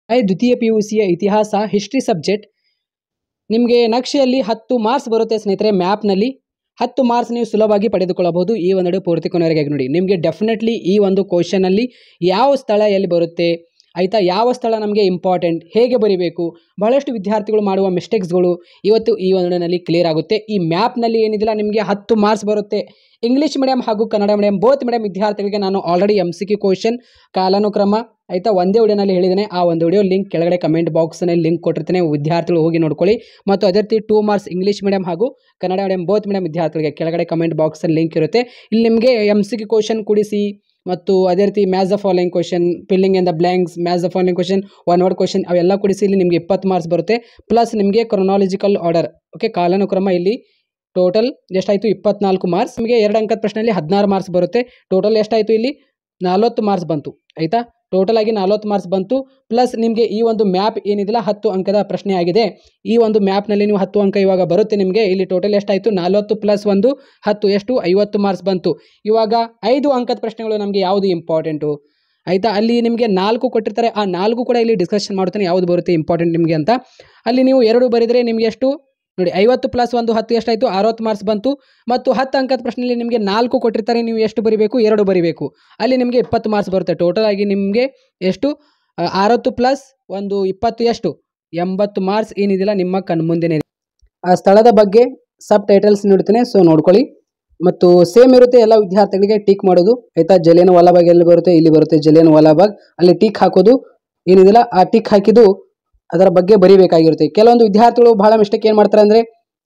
ದ್ವಿತೀಯ PUCಯ ಇತಿಹಾಸ history subject ನಿಮಗೆ ನಕ್ಷೆಯಲ್ಲಿ 10 ಮಾರ್ಕ್ಸ್ ಬರುತ್ತೆ ಸ್ನೇಹಿತರೆ. ಮ್ಯಾಪ್ನಲ್ಲಿ 10 ಮಾರ್ಕ್ಸ್ ನೀವು ಸುಲಭವಾಗಿ ಪಡೆದುಕೊಳ್ಳಬಹುದು. ಈ ಒಂದು ವಿಡಿಯೋ ಪೂರ್ತಿ ಕೊನೆವರೆಗೆ ನೋಡಿ. ನಿಮಗೆ ಡೆಫಿನೆಟ್ಲಿ ಈ ಒಂದು ಕ್ವಶನಲ್ಲಿ ಯಾವ ಸ್ಥಳ ಎಲ್ಲಿ ಬರುತ್ತೆ ಆಯಿತಾ, ಯಾವ ಸ್ಥಳ ನಮಗೆ ಇಂಪಾರ್ಟೆಂಟ್, ಹೇಗೆ ಬರೀಬೇಕು, ಬಹಳಷ್ಟು ವಿದ್ಯಾರ್ಥಿಗಳು ಮಾಡುವ ಮಿಸ್ಟೇಕ್ಸ್ಗಳು ಇವತ್ತು ಈ ಒಂದರಲ್ಲಿ ಕ್ಲಿಯರ್ ಆಗುತ್ತೆ. ಈ ಮ್ಯಾಪ್ನಲ್ಲಿ ಏನಿದಿಲ್ಲ ನಿಮಗೆ 10 ಮಾರ್ಕ್ಸ್ ಬರುತ್ತೆ. ಇಂಗ್ಲೀಷ್ ಮೀಡಿಯಂ ಹಾಗೂ ಕನ್ನಡ ಮೀಡಿಯಂ ಬೋತ್ ಮೀಡಿಯಂ ವಿದ್ಯಾರ್ಥಿಗಳಿಗೆ ನಾನು ಆಲ್ರೆಡಿ MCQ ಕ್ವಶನ್ ಕಾಲಾನುಕ್ರಮ ಆಯಿತಾ ಒಂದೇ ವಿಡಿಯೋನಲ್ಲಿ ಹೇಳಿದ್ದೇನೆ. ಆ ಒಂದು ವಿಡಿಯೋ ಲಿಂಕ್ ಕೆಳಗಡೆ ಕಮೆಂಟ್ ಬಾಕ್ಸ್ನಲ್ಲಿ ಲಿಂಕ್ ಕೊಟ್ಟಿರ್ತೇನೆ, ವಿದ್ಯಾರ್ಥಿಗಳು ಹೋಗಿ ನೋಡ್ಕೊಳ್ಳಿ. ಮತ್ತು ಅದೇ ರೀತಿ 2 ಮಾರ್ಕ್ಸ್ ಇಂಗ್ಲೀಷ್ ಮೀಡಿಯಂ ಹಾಗೂ ಕನ್ನಡ ಮೀಡಿಯಂ ಬೋತ್ ಮೀಡಿಯಂ ವಿದ್ಯಾರ್ಥಿಗಳಿಗೆ ಕೆಳಗಡೆ ಕಮೆಂಟ್ ಬಾಕ್ಸಲ್ಲಿ ಲಿಂಕ್ ಇರುತ್ತೆ. ಇಲ್ಲಿ ನಿಮಗೆ MCQ ಕ್ವಶನ್ ಕೂಡಿಸಿ ಮತ್ತು ಅದೇ ರೀತಿ match the following question, filling in the blanks, match the following question, one word question ಅವೆಲ್ಲ ಕೂಡಿಸಿ ಇಲ್ಲಿ ನಿಮಗೆ 20 ಮಾರ್ಕ್ಸ್ ಬರುತ್ತೆ. ಪ್ಲಸ್ ನಿಮಗೆ ಕ್ರೊನಾಲಜಿಕಲ್ ಆರ್ಡರ್ ಕಾಲಾನುಕ್ರಮ ಇಲ್ಲಿ ಟೋಟಲ್ ಎಷ್ಟಾಯಿತು 24 ಮಾರ್ಕ್ಸ್. ನಿಮಗೆ 2 ಅಂಕದ ಪ್ರಶ್ನೆಯಲ್ಲಿ 16 ಮಾರ್ಕ್ಸ್ ಬರುತ್ತೆ. ಟೋಟಲ್ ಎಷ್ಟಾಯಿತು ಇಲ್ಲಿ 40 ಮಾರ್ಕ್ಸ್ ಬಂತು ಆಯಿತಾ. ಟೋಟಲ್ ಆಗಿ 40 ಮಾರ್ಕ್ಸ್ ಬಂತು. ಪ್ಲಸ್ ನಿಮಗೆ ಈ ಒಂದು ಮ್ಯಾಪ್ ಏನಿದಿಲ್ಲ 10 ಅಂಕದ ಪ್ರಶ್ನೆ ಆಗಿದೆ. ಈ ಒಂದು ಮ್ಯಾಪ್ನಲ್ಲಿ ನೀವು 10 ಅಂಕ ಇವಾಗ ಬರುತ್ತೆ ನಿಮಗೆ. ಇಲ್ಲಿ ಟೋಟಲ್ ಎಷ್ಟಾಯಿತು 40 ಪ್ಲಸ್ 1 10 ಎಷ್ಟು 50 ಮಾರ್ಕ್ಸ್ ಬಂತು. ಇವಾಗ 5 ಅಂಕದ ಪ್ರಶ್ನೆಗಳು ನಮಗೆ ಯಾವುದು ಇಂಪಾರ್ಟೆಂಟು ಆಯಿತಾ. ಅಲ್ಲಿ ನಿಮಗೆ 4 ಕೊಟ್ಟಿರ್ತಾರೆ, ಆ 4 ಕೂಡ ಇಲ್ಲಿ ಡಿಸ್ಕಷನ್ ಮಾಡ್ತಾನೆ ಯಾವುದು ಬರುತ್ತೆ ಇಂಪಾರ್ಟೆಂಟ್ ನಿಮಗೆ ಅಂತ. ಅಲ್ಲಿ ನೀವು 2 ಬರೆದರೆ ನಿಮಗೆ ಎಷ್ಟು ನೋಡಿ 50 ಪ್ಲಸ್ 1 10 ಎಷ್ಟಾಯಿತು 60 ಮಾರ್ಕ್ಸ್ ಬಂತು. ಮತ್ತು 10 ಅಂಕದ ಪ್ರಶ್ನೆಯಲ್ಲಿ ನಿಮಗೆ 4 ಕೊಟ್ಟಿರ್ತಾರೆ, ನೀವು ಎಷ್ಟು ಬರೀಬೇಕು 2 ಬರೀಬೇಕು. ಅಲ್ಲಿ ನಿಮಗೆ 20 ಮಾರ್ಕ್ಸ್ ಬರುತ್ತೆ. ಟೋಟಲ್ ಆಗಿ ನಿಮಗೆ ಎಷ್ಟು 60 ಪ್ಲಸ್ 1 20 ಎಷ್ಟು 80 ಮಾರ್ಕ್ಸ್ ಏನಿದಿಲ್ಲ ನಿಮ್ಮ ಕಣ್ಮುಂದೆನೇ ಇದೆ. ಆ ಸ್ಥಳದ ಬಗ್ಗೆ ಸಬ್ ಟೈಟಲ್ಸ್ ನೀಡ್ತೇನೆ, ಸೊ ನೋಡ್ಕೊಳ್ಳಿ. ಮತ್ತು ಸೇಮ್ ಇರುತ್ತೆ ಎಲ್ಲ ವಿದ್ಯಾರ್ಥಿಗಳಿಗೆ ಟಿಕ್ ಮಾಡೋದು ಆಯಿತಾ. ಜಲಿಯನ್ ವಾಲಾಬಾಗ್ ಎಲ್ಲಿ ಬರುತ್ತೆ, ಇಲ್ಲಿ ಬರುತ್ತೆ ಜಲಿಯನ್ ವಾಲಾಬಾಗ್. ಅಲ್ಲಿ ಟಿಕ್ ಹಾಕೋದು ಏನಿದಿಲ್ಲ, ಆ ಟಿಕ್ ಹಾಕಿದ್ದು ಅದರ ಬಗ್ಗೆ ಬರೀಬೇಕಾಗಿರುತ್ತೆ. ಕೆಲವೊಂದು ವಿದ್ಯಾರ್ಥಿಗಳು ಬಹಳ ಮಿಸ್ಟೇಕ್ ಏನು ಮಾಡ್ತಾರೆ ಅಂದರೆ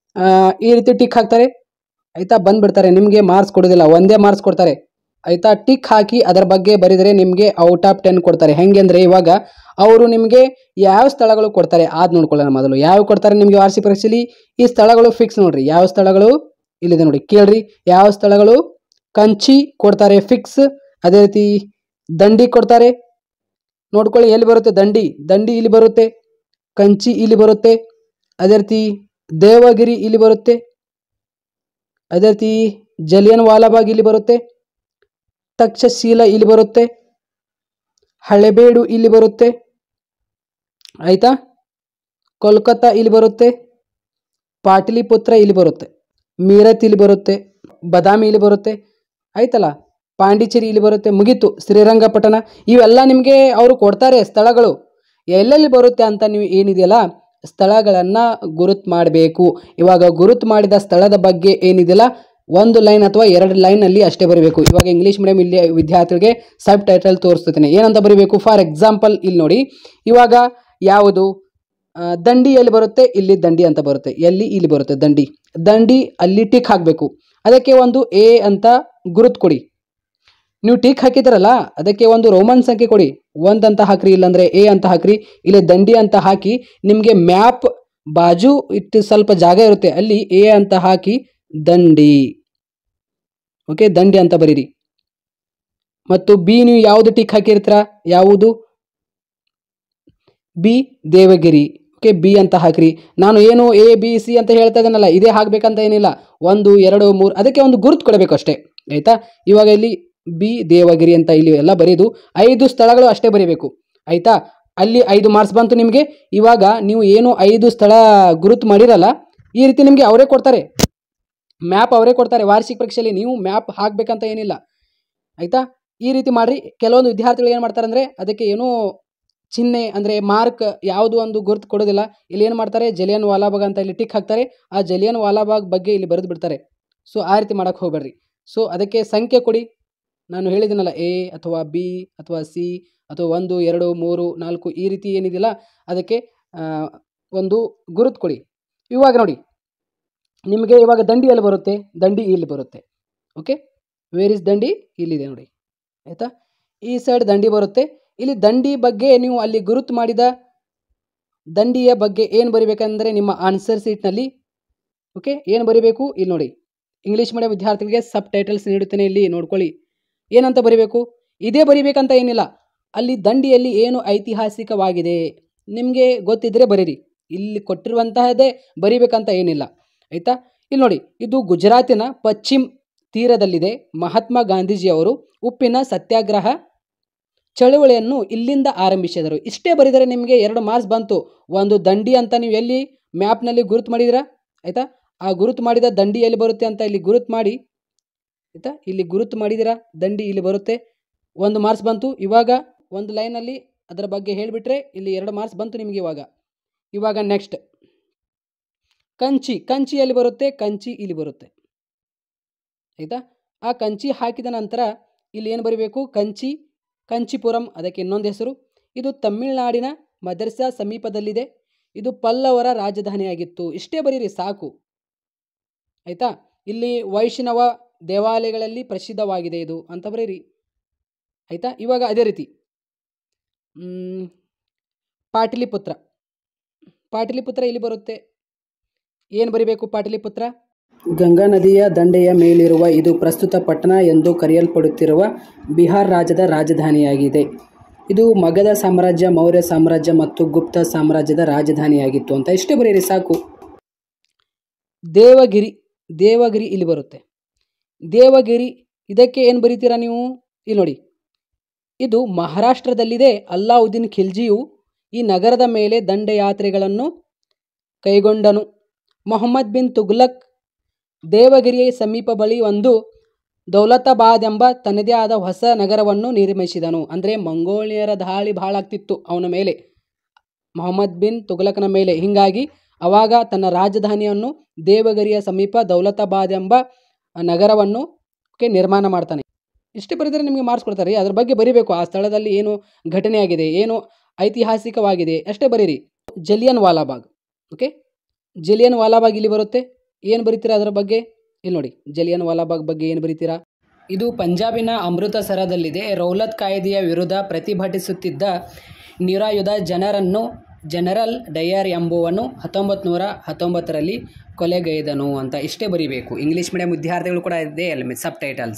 ಈ ರೀತಿ ಟಿಕ್ ಹಾಕ್ತಾರೆ ಆಯಿತಾ, ಬಂದುಬಿಡ್ತಾರೆ. ನಿಮಗೆ ಮಾರ್ಕ್ಸ್ ಕೊಡೋದಿಲ್ಲ, ಒಂದೇ ಮಾರ್ಕ್ಸ್ ಕೊಡ್ತಾರೆ ಆಯಿತಾ. ಟಿಕ್ ಹಾಕಿ ಅದರ ಬಗ್ಗೆ ಬರೆದರೆ ನಿಮಗೆ ಔಟ್ ಆಫ್ 10 ಕೊಡ್ತಾರೆ. ಹೆಂಗೆ ಅಂದರೆ ಇವಾಗ ಅವರು ನಿಮಗೆ ಯಾವ ಸ್ಥಳಗಳು ಕೊಡ್ತಾರೆ ಅದು ನೋಡ್ಕೊಳ್ಳೋಣ ಮೊದಲು. ಯಾವ ಕೊಡ್ತಾರೆ ನಿಮಗೆ ವಾರ್ಷಿಕ ಪರೀಕ್ಷೆಯಲ್ಲಿ ಈ ಸ್ಥಳಗಳು ಫಿಕ್ಸ್ ನೋಡಿರಿ. ಯಾವ ಸ್ಥಳಗಳು ಇಲ್ಲಿದೆ ನೋಡಿ, ಕೇಳ್ರಿ ಯಾವ ಸ್ಥಳಗಳು. ಕಂಚಿ ಕೊಡ್ತಾರೆ ಫಿಕ್ಸ್. ಅದೇ ರೀತಿ ದಂಡಿ ಕೊಡ್ತಾರೆ, ನೋಡ್ಕೊಳ್ಳಿ ಎಲ್ಲಿ ಬರುತ್ತೆ ದಂಡಿ. ದಂಡಿ ಇಲ್ಲಿ ಬರುತ್ತೆ, ಕಂಚಿ ಇಲ್ಲಿ ಬರುತ್ತೆ. ಅದೇ ರೀತಿ ದೇವಗಿರಿ ಇಲ್ಲಿ ಬರುತ್ತೆ. ಅದೇ ರೀತಿ ಜಲಿಯನ್ ವಾಲಾಬಾಗ್ ಇಲ್ಲಿ ಬರುತ್ತೆ. ತಕ್ಷಶಿಲ ಇಲ್ಲಿ ಬರುತ್ತೆ. ಹಳೆಬೇಡು ಇಲ್ಲಿ ಬರುತ್ತೆ ಆಯಿತಾ. ಕೋಲ್ಕತ್ತಾ ಇಲ್ಲಿ ಬರುತ್ತೆ. ಪಾಟಲಿಪುತ್ರ ಇಲ್ಲಿ ಬರುತ್ತೆ. ಮೀರತ್ ಇಲ್ಲಿ ಬರುತ್ತೆ. ಬಾದಾಮಿ ಇಲ್ಲಿ ಬರುತ್ತೆ ಆಯ್ತಲ್ಲ. ಪಾಂಡಿಚೇರಿ ಇಲ್ಲಿ ಬರುತ್ತೆ. ಮುಗೀತು. ಶ್ರೀರಂಗಪಟ್ಟಣ ಇವೆಲ್ಲ ನಿಮಗೆ ಅವರು ಕೊಡ್ತಾರೆ ಸ್ಥಳಗಳು. ಎಲ್ಲೆಲ್ಲಿ ಬರುತ್ತೆ ಅಂತ ನೀವು ಏನಿದೆಯಲ್ಲ ಸ್ಥಳಗಳನ್ನು ಗುರುತು ಮಾಡಬೇಕು. ಇವಾಗ ಗುರುತು ಮಾಡಿದ ಸ್ಥಳದ ಬಗ್ಗೆ ಏನಿದೆಯಲ್ಲ 1 ಲೈನ್ ಅಥವಾ 2 ಲೈನಲ್ಲಿ ಅಷ್ಟೇ ಬರೀಬೇಕು. ಇವಾಗ ಇಂಗ್ಲೀಷ್ ಮೀಡಿಯಂ ಇಲ್ಲಿ ವಿದ್ಯಾರ್ಥಿಗಳಿಗೆ ಸಬ್ ಟೈಟಲ್ ತೋರಿಸ್ತೀನಿ ಏನಂತ ಬರೀಬೇಕು. ಫಾರ್ ಎಕ್ಸಾಂಪಲ್ ಇಲ್ಲಿ ನೋಡಿ, ಇವಾಗ ಯಾವುದು ದಂಡಿ ಎಲ್ಲಿ ಬರುತ್ತೆ, ಇಲ್ಲಿ ದಂಡಿ ಅಂತ ಬರುತ್ತೆ. ಎಲ್ಲಿ ಇಲ್ಲಿ ಬರುತ್ತೆ ದಂಡಿ. ದಂಡಿ ಅಲ್ಲಿ ಟಿಕ್ ಹಾಕಬೇಕು. ಅದಕ್ಕೆ ಒಂದು A ಅಂತ ಗುರುತು ಕೊಡಿ. ನೀವು ಟಿಕ್ ಹಾಕಿದ್ರಲ್ಲ ಅದಕ್ಕೆ ಒಂದು ರೋಮನ್ ಸಂಖ್ಯೆ ಕೊಡಿ. 1 ಅಂತ ಹಾಕ್ರಿ, ಇಲ್ಲಾಂದರೆ A ಅಂತ ಹಾಕ್ರಿ. ಇಲ್ಲಿ ದಂಡಿ ಅಂತ ಹಾಕಿ ನಿಮಗೆ ಮ್ಯಾಪ್ ಬಾಜು ಇಟ್ಟು ಸ್ವಲ್ಪ ಜಾಗ ಇರುತ್ತೆ, ಅಲ್ಲಿ A ಅಂತ ಹಾಕಿ ದಂಡಿ ಓಕೆ ದಂಡಿ ಅಂತ ಬರೀರಿ. ಮತ್ತು B ನೀವು ಯಾವುದು ಟಿಕ್ ಹಾಕಿರ್ತೀರ, ಯಾವುದು B ದೇವಗಿರಿ ಓಕೆ B ಅಂತ ಹಾಕ್ರಿ. ನಾನು ಏನು A B C ಅಂತ ಹೇಳ್ತಾ ಇದ್ದೇನಲ್ಲ ಇದೇ ಹಾಕಬೇಕಂತ ಏನಿಲ್ಲ. 1 2 3 ಅದಕ್ಕೆ ಒಂದು ಗುರುತು ಕೊಡಬೇಕು ಅಷ್ಟೇ ಆಯಿತಾ. ಇವಾಗ ಇಲ್ಲಿ B ದೇವಗಿರಿ ಅಂತ ಇಲ್ಲಿ ಎಲ್ಲ ಬರೀದು 5 ಸ್ಥಳಗಳು ಅಷ್ಟೇ ಬರೀಬೇಕು ಆಯಿತಾ. ಅಲ್ಲಿ 5 ಮಾರ್ಕ್ಸ್ ಬಂತು ನಿಮಗೆ. ಇವಾಗ ನೀವು ಏನು 5 ಸ್ಥಳ ಗುರುತು ಮಾಡಿರಲ್ಲ ಈ ರೀತಿ ನಿಮಗೆ ಅವರೇ ಕೊಡ್ತಾರೆ, ಮ್ಯಾಪ್ ಅವರೇ ಕೊಡ್ತಾರೆ ವಾರ್ಷಿಕ ಪರೀಕ್ಷೆಯಲ್ಲಿ. ನೀವು ಮ್ಯಾಪ್ ಹಾಕಬೇಕಂತ ಏನಿಲ್ಲ ಆಯಿತಾ. ಈ ರೀತಿ ಮಾಡಿರಿ. ಕೆಲವೊಂದು ವಿದ್ಯಾರ್ಥಿಗಳು ಏನು ಮಾಡ್ತಾರೆ ಅಂದರೆ ಅದಕ್ಕೆ ಏನೋ ಚಿಹ್ನೆ ಅಂದರೆ ಮಾರ್ಕ್ ಯಾವುದು ಒಂದು ಗುರುತು ಕೊಡೋದಿಲ್ಲ. ಇಲ್ಲಿ ಏನು ಮಾಡ್ತಾರೆ ಜಲಿಯನ್ ವಾಲಾಬಾಗ್ ಅಂತ ಇಲ್ಲಿ ಟಿಕ್ ಹಾಕ್ತಾರೆ. ಆ ಜಲಿಯನ್ ವಾಲಾಬಾಗ್ ಬಗ್ಗೆ ಇಲ್ಲಿ ಬರೆದು ಬಿಡ್ತಾರೆ. ಸೊ ಆ ರೀತಿ ಮಾಡೋಕ್ಕೆ ಹೋಗಬೇಡ್ರಿ. ಸೊ ಅದಕ್ಕೆ ಸಂಖ್ಯೆ ಕೊಡಿ. ನಾನು ಹೇಳಿದ್ದೀನಲ್ಲ A ಅಥವಾ B ಅಥವಾ C ಅಥವಾ 1 2 3 4 ಈ ರೀತಿ ಏನಿದೆಯಲ್ಲ ಅದಕ್ಕೆ ಒಂದು ಗುರುತು ಕೊಡಿ. ಇವಾಗ ನೋಡಿ ನಿಮಗೆ ಇವಾಗ ದಂಡಿ ಎಲ್ಲಿ ಬರುತ್ತೆ, ದಂಡಿ ಇಲ್ಲಿ ಬರುತ್ತೆ ಓಕೆ. ವೇರ್ ಇಸ್ ದಂಡಿ, ಇಲ್ಲಿದೆ ನೋಡಿ ಆಯಿತಾ. ಈ ಸೈಡ್ ದಂಡಿ ಬರುತ್ತೆ. ಇಲ್ಲಿ ದಂಡಿ ಬಗ್ಗೆ ನೀವು ಅಲ್ಲಿ ಗುರುತು ಮಾಡಿದ ದಂಡಿಯ ಬಗ್ಗೆ ಏನು ಬರಿಬೇಕಂದ್ರೆ ನಿಮ್ಮ ಆನ್ಸರ್ ಶೀಟ್ನಲ್ಲಿ ಓಕೆ ಏನು ಬರಿಬೇಕು ಇಲ್ಲಿ ನೋಡಿ. ಇಂಗ್ಲೀಷ್ ಮೀಡಿಯಂ ವಿದ್ಯಾರ್ಥಿಗಳಿಗೆ ಸಬ್ ಟೈಟಲ್ಸ್ ನೀಡುತ್ತೇನೆ, ಇಲ್ಲಿ ನೋಡ್ಕೊಳ್ಳಿ. ಏನಂತ ಬರಿಬೇಕು, ಇದೇ ಬರಿಬೇಕಂತ ಏನಿಲ್ಲ. ಅಲ್ಲಿ ದಂಡಿಯಲ್ಲಿ ಏನು ಐತಿಹಾಸಿಕವಾಗಿದೆ ನಿಮಗೆ ಗೊತ್ತಿದ್ದರೆ ಬರೀರಿ. ಇಲ್ಲಿ ಕೊಟ್ಟಿರುವಂತಹದ್ದೇ ಬರಿಬೇಕಂತ ಏನಿಲ್ಲ ಆಯಿತಾ. ಇಲ್ಲಿ ನೋಡಿ, ಇದು ಗುಜರಾತಿನ ಪಶ್ಚಿಮ ತೀರದಲ್ಲಿದೆ. ಮಹಾತ್ಮ ಗಾಂಧೀಜಿಯವರು ಉಪ್ಪಿನ ಸತ್ಯಾಗ್ರಹ ಚಳುವಳಿಯನ್ನು ಇಲ್ಲಿಂದ ಆರಂಭಿಸಿದರು. ಇಷ್ಟೇ ಬರೆದರೆ ನಿಮಗೆ 2 ಮಾರ್ಕ್ಸ್ ಬಂತು. ಒಂದು ದಂಡಿ ಅಂತ ನೀವು ಎಲ್ಲಿ ಮ್ಯಾಪ್ನಲ್ಲಿ ಗುರುತು ಮಾಡಿದಿರಾ ಆಯಿತಾ, ಆ ಗುರುತು ಮಾಡಿದ ದಂಡಿ ಎಲ್ಲಿ ಬರುತ್ತೆ ಅಂತ ಇಲ್ಲಿ ಗುರುತು ಮಾಡಿ ಆಯಿತಾ, ಇಲ್ಲಿ ಗುರುತು ಮಾಡಿದಿರಾ ದಂಡಿ ಇಲ್ಲಿ ಬರುತ್ತೆ, 1 ಮಾರ್ಕ್ಸ್ ಬಂತು. ಇವಾಗ ಒಂದು ಲೈನಲ್ಲಿ ಅದರ ಬಗ್ಗೆ ಹೇಳಿಬಿಟ್ರೆ ಇಲ್ಲಿ 2 ಮಾರ್ಕ್ಸ್ ಬಂತು ನಿಮಗೆ. ಇವಾಗ ನೆಕ್ಸ್ಟ್ ಕಂಚಿ. ಕಂಚಿ ಎಲ್ಲಿ ಬರುತ್ತೆ? ಕಂಚಿ ಇಲ್ಲಿ ಬರುತ್ತೆ ಆಯಿತಾ. ಆ ಕಂಚಿ ಹಾಕಿದ ನಂತರ ಇಲ್ಲಿ ಏನು ಬರೀಬೇಕು? ಕಂಚಿ, ಕಂಚಿಪುರಂ ಅದಕ್ಕೆ ಇನ್ನೊಂದು ಹೆಸರು. ಇದು ತಮಿಳುನಾಡಿನ ಮದರ್ಸಾ ಸಮೀಪದಲ್ಲಿದೆ. ಇದು ಪಲ್ಲವರ ರಾಜಧಾನಿಯಾಗಿತ್ತು. ಇಷ್ಟೇ ಬರೀರಿ ಸಾಕು ಆಯಿತಾ. ಇಲ್ಲಿ ವೈಷ್ಣವ ದೇವಾಲಯಗಳಲ್ಲಿ ಪ್ರಸಿದ್ಧವಾಗಿದೆ ಇದು ಅಂತ ಬರೀರಿ ಆಯಿತಾ. ಇವಾಗ ಅದೇ ರೀತಿ ಪಾಟಲಿಪುತ್ರ. ಪಾಟಲಿಪುತ್ರ ಇಲ್ಲಿ ಬರುತ್ತೆ. ಏನು ಬರೀಬೇಕು? ಪಾಟಲಿಪುತ್ರ ಗಂಗಾ ನದಿಯ ದಂಡೆಯ ಮೇಲಿರುವ ಇದು ಪ್ರಸ್ತುತ ಪಟ್ಟಣ ಎಂದು ಕರೆಯಲ್ಪಡುತ್ತಿರುವ ಬಿಹಾರ್ ರಾಜ್ಯದ ರಾಜಧಾನಿಯಾಗಿದೆ. ಇದು ಮಗಧ ಸಾಮ್ರಾಜ್ಯ, ಮೌರ್ಯ ಸಾಮ್ರಾಜ್ಯ ಮತ್ತು ಗುಪ್ತ ಸಾಮ್ರಾಜ್ಯದ ರಾಜಧಾನಿಯಾಗಿತ್ತು ಅಂತ ಇಷ್ಟೇ ಬರೀರಿ ಸಾಕು. ದೇವಗಿರಿ. ದೇವಗಿರಿ ಇಲ್ಲಿ ಬರುತ್ತೆ. ದೇವಗಿರಿ ಇದಕ್ಕೆ ಏನು ಬರೀತೀರಾ ನೀವು? ಇಲ್ಲಿ ನೋಡಿ, ಇದು ಮಹಾರಾಷ್ಟ್ರದಲ್ಲಿದೆ. ಅಲ್ಲಾವುದ್ದೀನ್ ಖಿಲ್ಜಿಯು ಈ ನಗರದ ಮೇಲೆ ದಂಡಯಾತ್ರೆಗಳನ್ನು ಕೈಗೊಂಡನು. ಮೊಹಮ್ಮದ್ ಬಿನ್ ತುಘಲಕ್ ದೇವಗಿರಿಯ ಸಮೀಪ ಬಳಿ ಒಂದು ದೌಲತಾಬಾದ್ ಎಂಬ ತನ್ನದೇ ಆದ ಹೊಸ ನಗರವನ್ನು ನಿರ್ಮಿಸಿದನು. ಅಂದರೆ ಮಂಗೋಲಿಯರ ದಾಳಿ ಭಾಳ ಆಗ್ತಿತ್ತು ಅವನ ಮೇಲೆ, ಮೊಹಮ್ಮದ್ ಬಿನ್ ತುಘಲಕನ ಮೇಲೆ. ಹೀಗಾಗಿ ಅವಾಗ ತನ್ನ ರಾಜಧಾನಿಯನ್ನು ದೇವಗಿರಿಯ ಸಮೀಪ ದೌಲತಾಬಾದ್ ಎಂಬ ನಗರವನ್ನು ನಿರ್ಮಾಣ ಮಾಡ್ತಾನೆ. ಇಷ್ಟೇ ಬರೆದರೆ ನಿಮಗೆ ಮಾರ್ಕ್ಸ್ ಕೊಡ್ತಾರೆ. ಅದ್ರ ಬಗ್ಗೆ ಬರೀಬೇಕು. ಆ ಸ್ಥಳದಲ್ಲಿ ಏನು ಘಟನೆ ಆಗಿದೆ, ಏನು ಐತಿಹಾಸಿಕವಾಗಿದೆ ಅಷ್ಟೇ ಬರೀರಿ. ಜಲಿಯನ್ ವಾಲಾಬಾಗ್. ಓಕೆ, ಜಲಿಯನ್ ವಾಲಾಬಾಗ್ ಇಲ್ಲಿ ಬರುತ್ತೆ. ಏನು ಬರೀತೀರಾ ಅದರ ಬಗ್ಗೆ? ಇಲ್ಲಿ ನೋಡಿ, ಜಲಿಯನ್ ವಾಲಾಬಾಗ್ ಬಗ್ಗೆ ಏನು ಬರೀತೀರಾ? ಇದು ಪಂಜಾಬಿನ ಅಮೃತಸರದಲ್ಲಿದೆ. ರೌಲತ್ ಕಾಯ್ದೆಯ ವಿರುದ್ಧ ಪ್ರತಿಭಟಿಸುತ್ತಿದ್ದ ನಿರಾಯುಧ ಜನರನ್ನು ಜನರಲ್ ಡಯರ್ ಎಂಬುವನು 1919ರಲ್ಲಿ ಕೊಲೆಗೈದನು ಅಂತ ಇಷ್ಟೇ ಬರೀಬೇಕು. ಇಂಗ್ಲೀಷ್ ಮೀಡಿಯಂ ವಿದ್ಯಾರ್ಥಿಗಳು ಕೂಡ ಇದೆ ಅಲ್ಲಿ ಸಬ್ ಟೈಟಲ್ಸ್.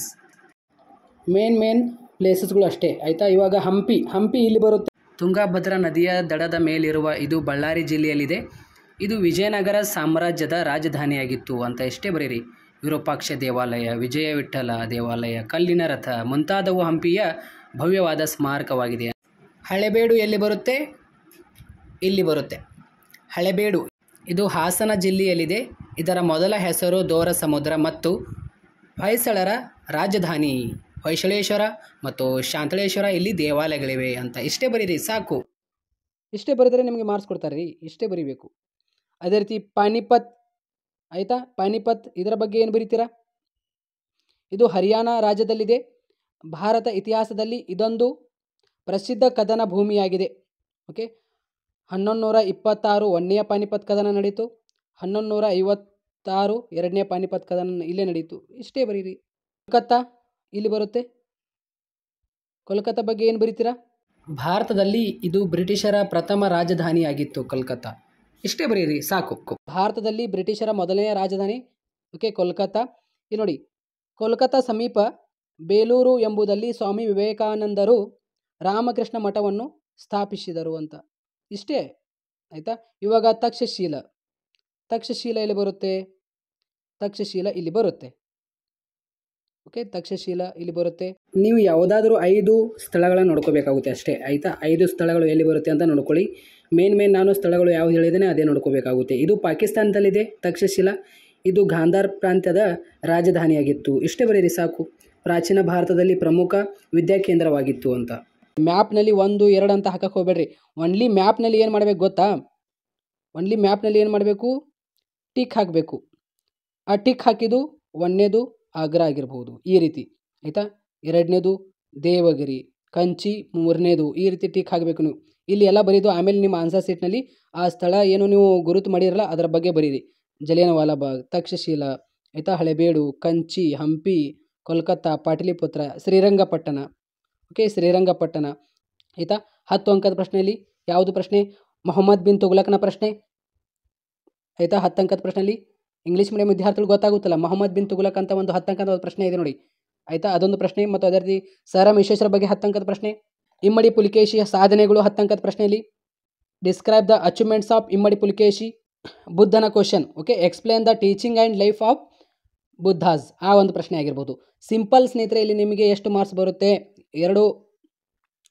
ಮೇನ್ ಪ್ಲೇಸಸ್ಗಳು ಅಷ್ಟೇ ಆಯಿತಾ. ಇವಾಗ ಹಂಪಿ. ಹಂಪಿ ಇಲ್ಲಿ ಬರುತ್ತೆ. ತುಂಗಭದ್ರಾ ನದಿಯ ದಡದ ಮೇಲಿರುವ ಇದು ಬಳ್ಳಾರಿ ಜಿಲ್ಲೆಯಲ್ಲಿದೆ. ಇದು ವಿಜಯನಗರ ಸಾಮ್ರಾಜ್ಯದ ರಾಜಧಾನಿಯಾಗಿತ್ತು ಅಂತ ಇಷ್ಟೇ ಬರೀರಿ. ವಿರೂಪಾಕ್ಷ ದೇವಾಲಯ, ವಿಜಯ ವಿಠ್ಠಲ ದೇವಾಲಯ, ಕಲ್ಲಿನ ರಥ ಮುಂತಾದವು ಹಂಪಿಯ ಭವ್ಯವಾದ ಸ್ಮಾರಕವಾಗಿದೆ. ಹಳೆಬೇಡು ಎಲ್ಲಿ ಬರುತ್ತೆ? ಇಲ್ಲಿ ಬರುತ್ತೆ. ಹಳೆಬೇಡು ಇದು ಹಾಸನ ಜಿಲ್ಲೆಯಲ್ಲಿದೆ. ಇದರ ಮೊದಲ ಹೆಸರು ದೋರ ಸಮುದ್ರ ಮತ್ತು ಹೊಯ್ಸಳರ ರಾಜಧಾನಿ ಹೊಯ್ಸಳೇಶ್ವರ ಮತ್ತು ಶಾಂತಳೇಶ್ವರ ಇಲ್ಲಿ ದೇವಾಲಯಗಳಿವೆ ಅಂತ ಇಷ್ಟೇ ಬರೀರಿ ಸಾಕು. ಇಷ್ಟೇ ಬರೆದರೆ ನಿಮಗೆ ಮಾರ್ಕ್ಸ್ ಕೊಡ್ತಾರೆ ರೀ. ಇಷ್ಟೇ ಬರೀಬೇಕು. ಅದೇ ರೀತಿ ಪಾನಿಪತ್ ಆಯಿತಾ. ಪಾನಿಪತ್ ಇದರ ಬಗ್ಗೆ ಏನು ಬರೀತೀರಾ? ಇದು ಹರಿಯಾಣ ರಾಜ್ಯದಲ್ಲಿದೆ. ಭಾರತ ಇತಿಹಾಸದಲ್ಲಿ ಇದೊಂದು ಪ್ರಸಿದ್ಧ ಕದನ ಭೂಮಿಯಾಗಿದೆ. ಓಕೆ, 1126 ಒಂದನೆಯ ಪಾನಿಪತ್ ಕದನ ನಡೀತು. 1156 ಎರಡನೇ ಪಾನಿಪತ್ ಕದನ ಇಲ್ಲೇ ನಡೀತು. ಇಷ್ಟೇ ಬರೀರಿ. ಕೋಲ್ಕತ್ತಾ ಇಲ್ಲಿ ಬರುತ್ತೆ. ಕೋಲ್ಕತ್ತಾ ಬಗ್ಗೆ ಏನು ಬರೀತೀರಾ? ಭಾರತದಲ್ಲಿ ಇದು ಬ್ರಿಟಿಷರ ಪ್ರಥಮ ರಾಜಧಾನಿಯಾಗಿತ್ತು ಕೋಲ್ಕತ್ತಾ. ಇಷ್ಟೇ ಬರೀರಿ ಸಾಕು. ಭಾರತದಲ್ಲಿ ಬ್ರಿಟಿಷರ ಮೊದಲನೆಯ ರಾಜಧಾನಿ ಓಕೆ ಕೋಲ್ಕತ್ತಾ. ಇಲ್ಲಿ ನೋಡಿ, ಕೋಲ್ಕತ್ತಾ ಸಮೀಪ ಬೇಲೂರು ಎಂಬುದಲ್ಲಿ ಸ್ವಾಮಿ ವಿವೇಕಾನಂದರು ರಾಮಕೃಷ್ಣ ಮಠವನ್ನು ಸ್ಥಾಪಿಸಿದರು ಅಂತ ಇಷ್ಟೇ ಆಯಿತಾ. ಇವಾಗ ತಕ್ಷಶಿಲ. ತಕ್ಷಶಿಲ ಎಲ್ಲಿ ಬರುತ್ತೆ? ತಕ್ಷಶಿಲ ಇಲ್ಲಿ ಬರುತ್ತೆ. ಓಕೆ, ತಕ್ಷಶಿಲ ಇಲ್ಲಿ ಬರುತ್ತೆ. ನೀವು ಯಾವುದಾದ್ರೂ 5 ಸ್ಥಳಗಳನ್ನು ನೋಡ್ಕೋಬೇಕಾಗುತ್ತೆ ಅಷ್ಟೇ ಆಯಿತಾ. 5 ಸ್ಥಳಗಳು ಎಲ್ಲಿ ಬರುತ್ತೆ ಅಂತ ನೋಡ್ಕೊಳ್ಳಿ. ಮೇನ್ ನಾನು ಸ್ಥಳಗಳು ಯಾವ್ದು ಹೇಳಿದ್ದೇನೆ ಅದೇ ನೋಡ್ಕೋಬೇಕಾಗುತ್ತೆ. ಇದು ಪಾಕಿಸ್ತಾನದಲ್ಲಿದೆ ತಕ್ಷಶಿಲ. ಇದು ಗಾಂಧಾರ್ ಪ್ರಾಂತ್ಯದ ರಾಜಧಾನಿಯಾಗಿತ್ತು. ಇಷ್ಟೇ ಬರೀರಿ ಸಾಕು. ಪ್ರಾಚೀನ ಭಾರತದಲ್ಲಿ ಪ್ರಮುಖ ವಿದ್ಯಾಕೇಂದ್ರವಾಗಿತ್ತು ಅಂತ. ಮ್ಯಾಪ್ನಲ್ಲಿ 1, 2 ಅಂತ ಹಾಕಕ್ಕೆ ಹೋಗಬೇಡ್ರಿ. ಒನ್ಲಿ ಮ್ಯಾಪ್ನಲ್ಲಿ ಏನು ಮಾಡಬೇಕು ಗೊತ್ತಾ? ಒನ್ಲಿ ಮ್ಯಾಪ್ನಲ್ಲಿ ಏನು ಮಾಡಬೇಕು? ಟಿಕ್ ಹಾಕಬೇಕು. ಆ ಟಿಕ್ ಹಾಕಿದ್ದು 1ನೇದು ಆಗ್ರಾ ಆಗಿರ್ಬೋದು ಈ ರೀತಿ ಆಯಿತಾ. 2ನೇದು ದೇವಗಿರಿ, ಕಂಚಿ 3ನೇದು ಈ ರೀತಿ ಟಿಕ್ ಹಾಕಬೇಕು ನೀವು. ಇಲ್ಲಿ ಎಲ್ಲ ಬರೀದು. ಆಮೇಲೆ ನಿಮ್ಮ ಆನ್ಸರ್ ಶೀಟ್ನಲ್ಲಿ ಆ ಸ್ಥಳ ಏನು ನೀವು ಗುರುತು ಮಾಡಿರಲ್ಲ ಅದರ ಬಗ್ಗೆ ಬರೀರಿ. ಜಲಿಯನ್ ವಾಲಾಬಾಗ್, ತಕ್ಷಶಿಲ ಆಯಿತಾ, ಹಳೆಬೇಡು, ಕಂಚಿ, ಹಂಪಿ, ಕೋಲ್ಕತ್ತಾ, ಪಾಟಲಿಪುತ್ರ, ಶ್ರೀರಂಗಪಟ್ಟಣ. ಓಕೆ, ಶ್ರೀರಂಗಪಟ್ಟಣ ಆಯಿತಾ. 10 ಅಂಕದ ಪ್ರಶ್ನೆಯಲ್ಲಿ ಯಾವುದು ಪ್ರಶ್ನೆ? ಮೊಹಮ್ಮದ್ ಬಿನ್ ತುಘಲಕ್ನ ಪ್ರಶ್ನೆ ಆಯಿತಾ. 10 ಅಂಕದ ಪ್ರಶ್ನೆಯಲ್ಲಿ ಇಂಗ್ಲೀಷ್ ಮೀಡಿಯಂ ವಿದ್ಯಾರ್ಥಿಗಳು ಗೊತ್ತಾಗುತ್ತಲ್ಲ, ಮೊಹಮ್ಮದ್ ಬಿನ್ ತುಘಲಕ್ ಅಂತ ಒಂದು 10 ಅಂಕದ ಪ್ರಶ್ನೆ ಇದೆ ನೋಡಿ ಆಯಿತಾ. ಅದೊಂದು ಪ್ರಶ್ನೆ. ಮತ್ತು ಅದೇ ರೀತಿ ಸರ್ ಎಂ ವಿಶ್ವೇಶ್ವರ ಬಗ್ಗೆ 10 ಅಂಕದ ಪ್ರಶ್ನೆ. ಇಮ್ಮಡಿ ಪುಲಿಕೇಶಿಯ ಸಾಧನೆಗಳು 10 ಅಂಕದ ಪ್ರಶ್ನೆಯಲ್ಲಿ. Describe the achievements of Immadi Pulakeshi. ಬುದ್ಧನ question. Okay, explain the teaching and life of Buddha's. ಆ ಒಂದು ಪ್ರಶ್ನೆ ಆಗಿರ್ಬೋದು. ಸಿಂಪಲ್ ಸ್ನೇಹಿತರೆ, ಇಲ್ಲಿ ನಿಮಗೆ ಎಷ್ಟು ಮಾರ್ಕ್ಸ್ ಬರುತ್ತೆ?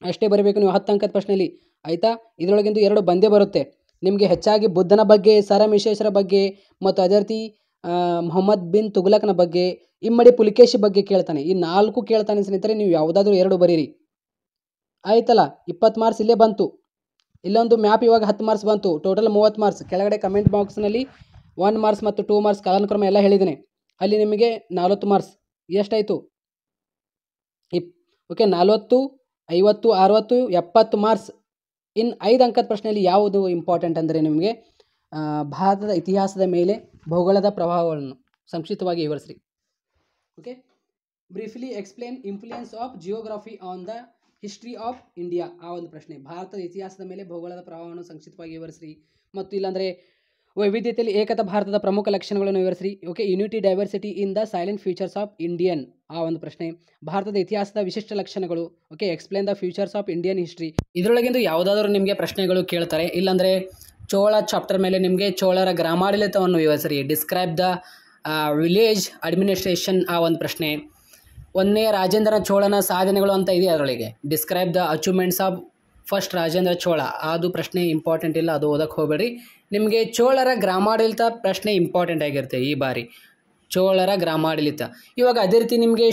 ಅಷ್ಟೇ ಬರೀಬೇಕು ನೀವು 10 ಅಂಕದ ಪ್ರಶ್ನೆಯಲ್ಲಿ ಆಯಿತಾ. ಇದರೊಳಗಿಂದು 2 ಬಂದೇ ಬರುತ್ತೆ ನಿಮಗೆ. ಹೆಚ್ಚಾಗಿ ಬುದ್ಧನ ಬಗ್ಗೆ, ಸರ್ ಎಂ ವಿಶ್ವೇಶ್ವರ ಬಗ್ಗೆ ಮತ್ತು ಅದೇ ರೀತಿ ಮೊಹಮ್ಮದ್ ಬಿನ್ ತುಘಲಕ್ನ ಬಗ್ಗೆ, ಇಮ್ಮಡಿ ಪುಲಿಕೇಶಿ ಬಗ್ಗೆ ಕೇಳ್ತಾನೆ. ಈ 4 ಕೇಳ್ತಾನೆ ಸ್ನೇಹಿತರೆ. ನೀವು ಯಾವುದಾದ್ರೂ 2 ಬರೀರಿ ಆಯ್ತಲ್ಲ. 20 ಮಾರ್ಕ್ಸ್ ಇಲ್ಲೇ ಬಂತು. ಇಲ್ಲೊಂದು ಮ್ಯಾಪ್ ಇವಾಗ 10 ಮಾರ್ಕ್ಸ್ ಬಂತು. Total 30 marks. ಕೆಳಗಡೆ ಕಮೆಂಟ್ ಬಾಕ್ಸ್ನಲ್ಲಿ 1 ಮಾರ್ಕ್ಸ್ ಮತ್ತು 2 ಮಾರ್ಕ್ಸ್ ಕಾಲಾನುಕ್ರಮ ಎಲ್ಲ ಹೇಳಿದ್ದೇನೆ. ಅಲ್ಲಿ ನಿಮಗೆ 40 ಮಾರ್ಕ್ಸ್ ಎಷ್ಟಾಯಿತು? Okay 40, 50, 60, 70 marks. ಇನ್ನು 5 ಅಂಕದ ಪ್ರಶ್ನೆಯಲ್ಲಿ ಯಾವುದು ಇಂಪಾರ್ಟೆಂಟ್ ಅಂದರೆ ನಿಮಗೆ ಭಾರತದ ಇತಿಹಾಸದ ಮೇಲೆ ಭೂಗೋಳದ ಪ್ರಭಾವವನ್ನು ಸಂಕ್ಷಿಪ್ತವಾಗಿ ವಿವರಿಸ್ರಿ. Okay, briefly explain influence of geography on the history of India. ಆ ಒಂದು ಪ್ರಶ್ನೆ. ಭಾರತದ ಇತಿಹಾಸದ ಮೇಲೆ ಭೂಗೋಳದ ಪ್ರಭಾವವನ್ನು ಸಂಕ್ಷಿಪ್ತವಾಗಿ ವಿವರಿಸ್ರಿ. ಮತ್ತು ಇಲ್ಲಾಂದರೆ ವೈವಿಧ್ಯತೆಯಲ್ಲಿ ಏಕತಾ ಭಾರತದ ಪ್ರಮುಖ ಲಕ್ಷಣಗಳನ್ನು ವಿವರಿಸ್ರಿ. Okay, unity diversity in the salient features of Indian. ಆ ಒಂದು ಪ್ರಶ್ನೆ. ಭಾರತದ ಇತಿಹಾಸದ ವಿಶಿಷ್ಟ ಲಕ್ಷಣಗಳು. Okay, explain the features of Indian history. ಇದರೊಳಗಿಂದು ಯಾವುದಾದ್ರೂ ನಿಮಗೆ ಪ್ರಶ್ನೆಗಳು ಕೇಳ್ತಾರೆ. ಇಲ್ಲಾಂದರೆ ಚೋಳ ಚಾಪ್ಟರ್ ಮೇಲೆ ನಿಮಗೆ ಚೋಳರ ಗ್ರಾಮಾಡಳಿತವನ್ನು ವಿವರಿಸ್ರಿ. Describe the village administration. ಆ ಒಂದು ಪ್ರಶ್ನೆ. 1ನೇ ರಾಜೇಂದ್ರ ಚೋಳನ ಸಾಧನೆಗಳು ಅಂತ ಇದೆ ಅದರೊಳಗೆ. Describe the achievements of first Rajendra Chola. ಅದು ಪ್ರಶ್ನೆ ಇಂಪಾರ್ಟೆಂಟ್ ಇಲ್ಲ, ಅದು ಓದಕ್ಕೆ ಹೋಗಬೇಡಿ. ನಿಮಗೆ ಚೋಳರ ಗ್ರಾಮಾಡಳಿತ ಪ್ರಶ್ನೆ ಇಂಪಾರ್ಟೆಂಟ್ ಆಗಿರುತ್ತೆ ಈ ಬಾರಿ. ಚೋಳರ ಗ್ರಾಮಾಡಳಿತ. ಇವಾಗ ಅದೇ ರೀತಿ ನಿಮಗೆ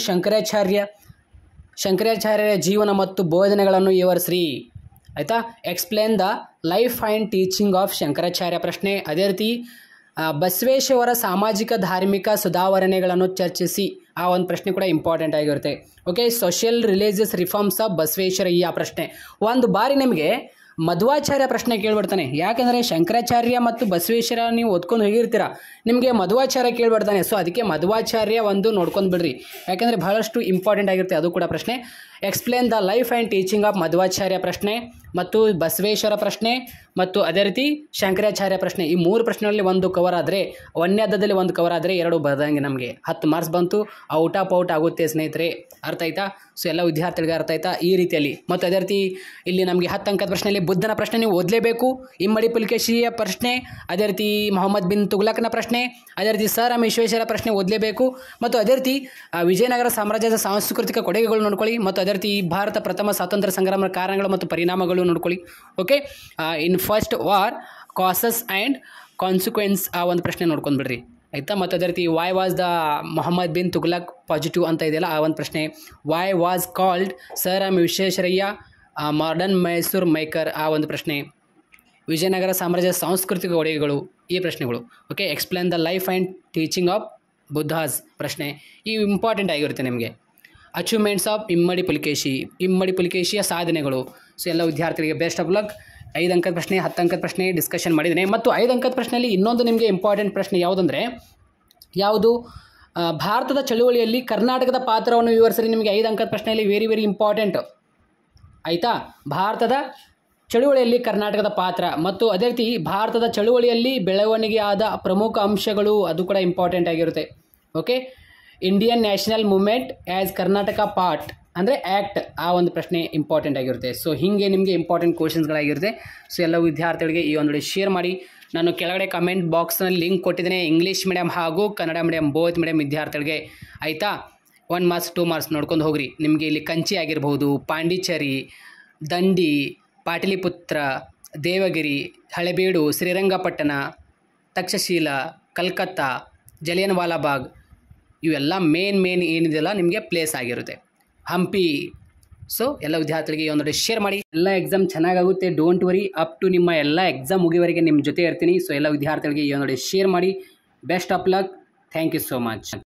ಶಂಕರಾಚಾರ್ಯರ ಜೀವನ ಮತ್ತು ಬೋಧನೆಗಳನ್ನು ವಿವರಿಸ್ರಿ ಆಯಿತಾ. Explain the life and teaching of Shankaracharya ಪ್ರಶ್ನೆ. ಅದೇ ರೀತಿ ಬಸವೇಶ್ವರ ಸಾಮಾಜಿಕ ಧಾರ್ಮಿಕ ಸುಧಾರಣೆಗಳನ್ನು ಚರ್ಚಿಸಿ. ಆ ಒಂದು ಪ್ರಶ್ನೆ ಕೂಡ ಇಂಪಾರ್ಟೆಂಟ್ ಆಗಿರುತ್ತೆ. Okay, social religious reforms of Basaveshwarayya ಪ್ರಶ್ನೆ. ಒಂದು ಬಾರಿ ನಿಮಗೆ ಮಧ್ವಾಚಾರ್ಯ ಪ್ರಶ್ನೆ ಕೇಳಿಬಿಡ್ತಾನೆ. ಯಾಕೆಂದರೆ ಶಂಕರಾಚಾರ್ಯ ಮತ್ತು ಬಸವೇಶ್ವರ ನೀವು ಓದ್ಕೊಂಡು ಹೋಗಿರ್ತೀರ, ನಿಮಗೆ ಮಧ್ವಾಚಾರ್ಯ ಕೇಳಿಬಿಡ್ತಾನೆ. ಸೊ ಅದಕ್ಕೆ ಮಧ್ವಾಚಾರ್ಯ ಒಂದು ನೋಡ್ಕೊಂಡು ಬಿಡ್ರಿ, ಯಾಕೆಂದರೆ ಬಹಳಷ್ಟು ಇಂಪಾರ್ಟೆಂಟ್ ಆಗಿರುತ್ತೆ ಅದು ಕೂಡ ಪ್ರಶ್ನೆ. Explain the life and teaching of Madhvacharya ಪ್ರಶ್ನೆ ಮತ್ತು ಬಸವೇಶ್ವರ ಪ್ರಶ್ನೆ ಮತ್ತು ಅದೇ ರೀತಿ ಶಂಕರಾಚಾರ್ಯ ಪ್ರಶ್ನೆ. ಈ 3 ಪ್ರಶ್ನೆಗಳಲ್ಲಿ ಒಂದು ಕವರ್ ಆದರೆ, ಒಂದನೇ ಹಂತದಲ್ಲಿ ಒಂದು ಕವರ್ ಆದರೆ 2 ಬರ್ದಂಗೆ ನಮಗೆ 10 ಮಾರ್ಕ್ಸ್ ಬಂತು. ಔಟ್ ಆಫ್ ಔಟ್ ಆಗುತ್ತೆ ಸ್ನೇಹಿತರೆ. ಅರ್ಥ ಆಯ್ತಾ? ಸೊ ಎಲ್ಲ ವಿದ್ಯಾರ್ಥಿಗಳಿಗೆ ಅರ್ಥ ಆಯ್ತಾ ಈ ರೀತಿಯಲ್ಲಿ. ಮತ್ತು ಅದೇ ರೀತಿ ಇಲ್ಲಿ ನಮಗೆ 10 ಅಂಕದ ಪ್ರಶ್ನೆಯಲ್ಲಿ ಬುದ್ಧನ ಪ್ರಶ್ನೆ ನೀವು ಓದಲೇಬೇಕು. ಇಮ್ಮಡಿ ಪುಲಿಕೇಶಿಯ ಪ್ರಶ್ನೆ, ಅದೇ ರೀತಿ ಮೊಹಮ್ಮದ್ ಬಿನ್ ತುಘಲಕ್ನ ಪ್ರಶ್ನೆ, ಅದೇ ರೀತಿ ಸರ್ ಎಂ ವಿಶ್ವೇಶ್ವರ ಪ್ರಶ್ನೆ ಓದಲೇಬೇಕು. ಮತ್ತು ಅದೇ ರೀತಿ ವಿಜಯನಗರ ಸಾಮ್ರಾಜ್ಯದ ಸಾಂಸ್ಕೃತಿಕ ಕೊಡುಗೆಗಳು ನೋಡ್ಕೊಳ್ಳಿ. ಮತ್ತು ಅದೇ ರೀತಿ ಭಾರತ ಪ್ರಥಮ ಸ್ವಾತಂತ್ರ್ಯ ಸಂಗ್ರಾಮದ ಕಾರಣಗಳು ಮತ್ತು ಪರಿಣಾಮಗಳು ನೋಡ್ಕೊಳ್ಳಿ. Okay, in first war causes and consequences. ಆ ಒಂದು ಪ್ರಶ್ನೆ ನೋಡ್ಕೊಂಡು ಬಿಡ್ರಿ ಆಯಿತಾ. ಮತ್ತು ಅದೇ ರೀತಿ why was the Muhammad bin Tughlaq positive ಅಂತ ಇದೆಯಲ್ಲ ಆ ಒಂದು ಪ್ರಶ್ನೆ. Why was called sir M Visvesvaraya modern Mysore maker. ಆ ಒಂದು ಪ್ರಶ್ನೆ. ವಿಜಯನಗರ ಸಾಮ್ರಾಜ್ಯದ ಸಾಂಸ್ಕೃತಿಕ ಕೊಡುಗೆಗಳು, ಈ ಪ್ರಶ್ನೆಗಳು. Okay, explain the life and teaching of Buddha's ಪ್ರಶ್ನೆ. ಈ ಇಂಪಾರ್ಟೆಂಟ್ ಆಗಿರುತ್ತೆ ನಿಮಗೆ. ಅಚೀವ್ಮೆಂಟ್ಸ್ ಆಫ್ ಇಮ್ಮಡಿ ಪುಲಿಕೇಶಿಯ ಸಾಧನೆಗಳು. ಸೊ ಎಲ್ಲ ವಿದ್ಯಾರ್ಥಿಗಳಿಗೆ ಬೆಸ್ಟ್ ಆಫ್ ಲಕ್. 5 ಅಂಕದ ಪ್ರಶ್ನೆ, 10 ಅಂಕದ ಪ್ರಶ್ನೆ ಡಿಸ್ಕಷನ್ ಮಾಡಿದ್ದೇನೆ. ಮತ್ತು 5 ಅಂಕದ ಪ್ರಶ್ನೆಯಲ್ಲಿ ಇನ್ನೊಂದು ನಿಮಗೆ ಇಂಪಾರ್ಟೆಂಟ್ ಪ್ರಶ್ನೆ ಯಾವುದಂದರೆ, ಭಾರತದ ಚಳುವಳಿಯಲ್ಲಿ ಕರ್ನಾಟಕದ ಪಾತ್ರವನ್ನು ವಿವರಿಸಿರಿ. ನಿಮಗೆ 5 ಅಂಕದ ಪ್ರಶ್ನೆಯಲ್ಲಿ ವೆರಿ ವೆರಿ ಇಂಪಾರ್ಟೆಂಟ್ ಆಯಿತಾ. ಭಾರತದ ಚಳುವಳಿಯಲ್ಲಿ ಕರ್ನಾಟಕದ ಪಾತ್ರ ಮತ್ತು ಅದೇ ರೀತಿ ಭಾರತದ ಚಳುವಳಿಯಲ್ಲಿ ಬೆಳವಣಿಗೆ ಆದ ಪ್ರಮುಖ ಅಂಶಗಳು, ಅದು ಕೂಡ ಇಂಪಾರ್ಟೆಂಟ್ ಆಗಿರುತ್ತೆ. Okay, Indian national movement as Karnataka part ಅಂದರೆ ಆ್ಯಕ್ಟ್. ಆ ಒಂದು ಪ್ರಶ್ನೆ ಇಂಪಾರ್ಟೆಂಟ್ ಆಗಿರುತ್ತೆ. ಸೊ ಹೀಗೆ ನಿಮಗೆ ಇಂಪಾರ್ಟೆಂಟ್ ಕ್ವಶನ್ಸ್ಗಳಾಗಿರುತ್ತೆ. ಸೊ ಎಲ್ಲ ವಿದ್ಯಾರ್ಥಿಗಳಿಗೆ ಈ ಒಂದು ಶೇರ್ ಮಾಡಿ. ನಾನು ಕೆಳಗಡೆ ಕಮೆಂಟ್ ಬಾಕ್ಸ್ನಲ್ಲಿ ಲಿಂಕ್ ಕೊಟ್ಟಿದ್ದೇನೆ, ಇಂಗ್ಲೀಷ್ ಮೀಡಿಯಮ್ ಹಾಗೂ ಕನ್ನಡ ಮೀಡಿಯಮ್ ಬೋತ್ ಮೀಡಿಯಮ್ ವಿದ್ಯಾರ್ಥಿಗಳಿಗೆ ಆಯಿತಾ. 1 ಮಾರ್ಕ್ಸ್ 2 ಮಾರ್ಕ್ಸ್ ನೋಡ್ಕೊಂಡು ಹೋಗ್ರಿ. ನಿಮಗೆ ಇಲ್ಲಿ ಕಂಚಿ ಆಗಿರ್ಬೋದು, ಪಾಂಡಿಚೇರಿ, ದಂಡಿ, ಪಾಟಲಿಪುತ್ರ, ದೇವಗಿರಿ, ಹಳೆಬೀಡು, ಶ್ರೀರಂಗಪಟ್ಟಣ, ತಕ್ಷಶೀಲ, ಕಲ್ಕತ್ತಾ, ಜಲಿಯನ್ ವಾಲಾಬಾಗ್, ಇವೆಲ್ಲ ಮೇನ್ ಏನಿದೆಯಲ್ಲ ನಿಮಗೆ ಪ್ಲೇಸ್ ಆಗಿರುತ್ತೆ. ಹಂಪಿ. ಸೊ ಎಲ್ಲ ವಿದ್ಯಾರ್ಥಿಗಳಿಗೆ ಈ ಒಂದು ಶೇರ್ ಮಾಡಿ. ಎಲ್ಲ ಎಕ್ಸಾಮ್ ಚೆನ್ನಾಗಾಗುತ್ತೆ, ಡೋಂಟ್ ವರಿ. ಅಪ್ ಟು ನಿಮ್ಮ ಎಲ್ಲ ಎಕ್ಸಾಮ್ ಮುಗಿಯವರೆಗೆ ನಿಮ್ಮ ಜೊತೆ ಇರ್ತೀನಿ. ಸೊ ಎಲ್ಲ ವಿದ್ಯಾರ್ಥಿಗಳಿಗೆ ಈ ಒಂದು ಶೇರ್ ಮಾಡಿ. Best of luck. Thank you so much.